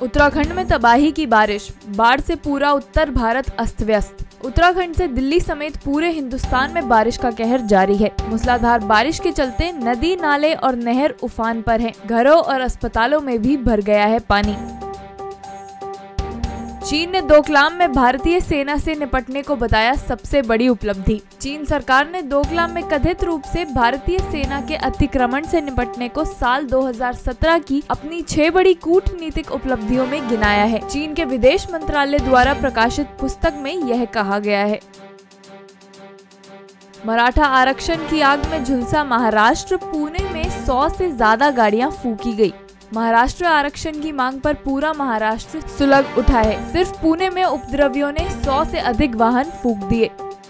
उत्तराखंड में तबाही की बारिश, बाढ़ से पूरा उत्तर भारत अस्त व्यस्त। उत्तराखंड से दिल्ली समेत पूरे हिंदुस्तान में बारिश का कहर जारी है। मूसलाधार बारिश के चलते नदी, नाले और नहर उफान पर हैं। घरों और अस्पतालों में भी भर गया है पानी। चीन ने डोकलाम में भारतीय सेना से निपटने को बताया सबसे बड़ी उपलब्धि। चीन सरकार ने डोकलाम में कथित रूप से भारतीय सेना के अतिक्रमण से निपटने को साल 2017 की अपनी 6 बड़ी कूटनीतिक उपलब्धियों में गिनाया है। चीन के विदेश मंत्रालय द्वारा प्रकाशित पुस्तक में यह कहा गया है। मराठा आरक्षण की आग में झुलसा महाराष्ट्र, पुणे में 100 से ज्यादा गाड़ियां फूंकी गई। महाराष्ट्र आरक्षण की मांग पर पूरा महाराष्ट्र सुलग उठा है। सिर्फ पुणे में उपद्रवियों ने 100 से अधिक वाहन फूंक दिए।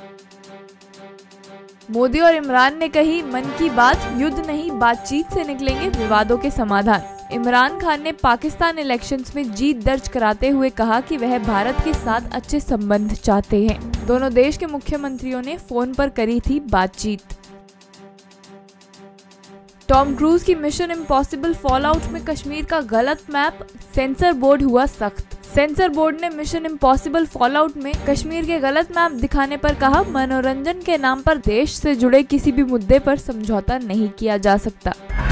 मोदी और इमरान ने कही, मन की बात, युद्ध नहीं बातचीत से निकलेंगे विवादों के समाधान। इमरान खान ने पाकिस्तान इलेक्शंस में जीत दर्ज कराते हुए कहा कि वह भारत के साथ अच्छे संबंध चाहते हैं। दोनों देश के मुख्यमंत्रियों ने फोन पर करी थी बातचीत। टॉम क्रूज की मिशन इम्पॉसिबल फॉलआउट में कश्मीर का गलत मैप, सेंसर बोर्ड हुआ सख्त। सेंसर बोर्ड ने मिशन इम्पॉसिबल फॉलआउट में कश्मीर के गलत मैप दिखाने पर कहा, मनोरंजन के नाम पर देश से जुड़े किसी भी मुद्दे पर समझौता नहीं किया जा सकता।